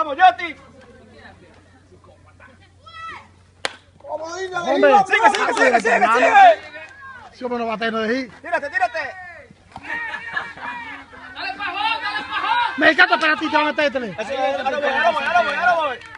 Vamos, Yoti. Hombre, Sigue. Si hombre no va a tener de ir. Tírate. Me encanta para ti, te van a meterle. Ahora voy.